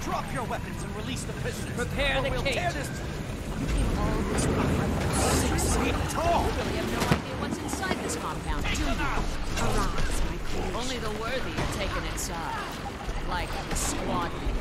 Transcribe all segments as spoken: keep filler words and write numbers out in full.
Drop your weapons and release the prisoners. Prepare the we'll cage. Tear this... You came all this way from Six feet tall! You really have no idea what's inside this compound, do you? Arise, my queen. Only the worthy are taken inside. Like the squad leader.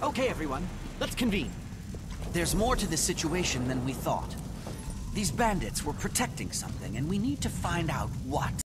Okay, everyone, let's convene. There's more to this situation than we thought. These bandits were protecting something, and we need to find out what.